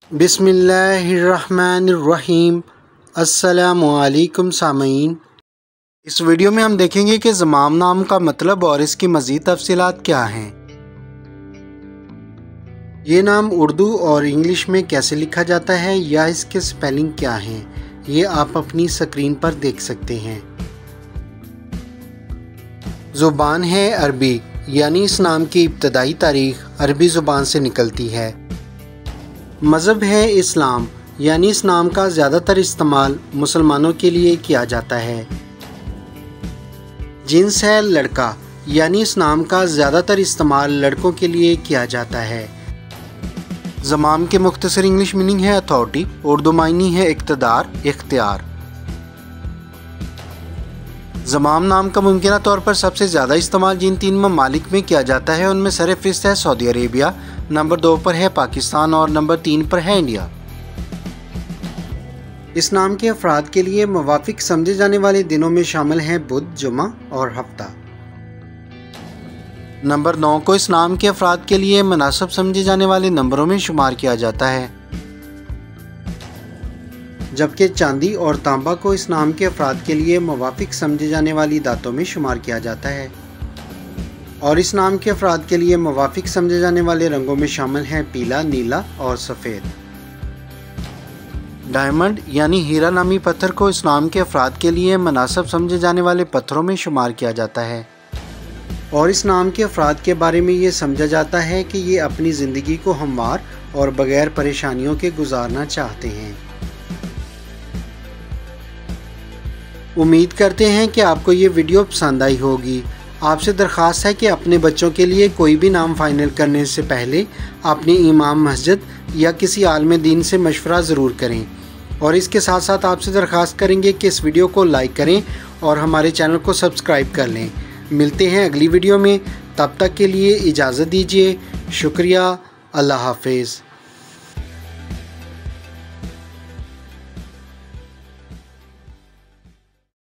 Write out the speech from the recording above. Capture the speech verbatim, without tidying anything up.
बिस्मिल्लाहिर्रहमानिर्रहीम। अस्सलामुअलैकुम सामीन। इस वीडियो में हम देखेंगे कि ज़माम नाम का मतलब और इसकी मज़ीद तफसीलात क्या हैं। ये नाम उर्दू और इंग्लिश में कैसे लिखा जाता है या इसके स्पेलिंग क्या हैं, ये आप अपनी स्क्रीन पर देख सकते हैं। ज़ुबान है अरबी, यानी इस नाम की इब्तदाई तारीख़ अरबी ज़ुबान से निकलती है। मज़हब है इस्लाम, यानी इस नाम का ज़्यादातर इस्तेमाल मुसलमानों के लिए किया जाता है। जिन्स है लड़का, यानी इस नाम का ज़्यादातर इस्तेमाल लड़कों के लिए किया जाता है। ज़माम के मुख्तसर इंग्लिश मीनिंग है अथॉरिटी, उर्दू मायनी है इक़्तिदार, इख्तियार। ज़माम नाम का मुमकिन तौर पर सबसे ज़्यादा इस्तेमाल जिन तीन ममालिक में किया जाता है उनमें सरफ़हरिस्त है सऊदी अरेबिया, नंबर दो पर है पाकिस्तान और नंबर तीन पर है इंडिया। इस नाम के अफराद के लिए मुवाफिक समझे जाने वाले दिनों में शामिल हैं बुध, जुमा और हफ्ता। नंबर नौ को इस नाम के अफराद के लिए मुनासिब समझे जाने वाले नंबरों में शुमार किया जाता है, जबकि चांदी और तांबा को इस नाम के अफराद के लिए मुवाफिक समझे जाने वाली दातों में शुमार किया जाता है। और इस नाम के अफराद के लिए मुवाफिक समझे जाने वाले रंगों में शामिल हैं पीला, नीला और सफ़ेद। डायमंड यानी हीरा नामी पत्थर को इस नाम के अफराद के लिए मुनासिब समझे जाने वाले पत्थरों में शुमार किया जाता है। और इस नाम के अफराद के बारे में ये समझा जाता है कि ये अपनी ज़िंदगी को हमवार और बग़ैर परेशानियों के गुजारना चाहते हैं। उम्मीद करते हैं कि आपको ये वीडियो पसंद आई होगी। आपसे दरख्वास्त है कि अपने बच्चों के लिए कोई भी नाम फ़ाइनल करने से पहले अपने इमाम मस्जिद या किसी आलिम दीन से मशवरा ज़रूर करें। और इसके साथ साथ आपसे दरख्वास्त करेंगे कि इस वीडियो को लाइक करें और हमारे चैनल को सब्सक्राइब कर लें। मिलते हैं अगली वीडियो में, तब तक के लिए इजाज़त दीजिए। शुक्रिया। अल्लाह हाफ़िज़।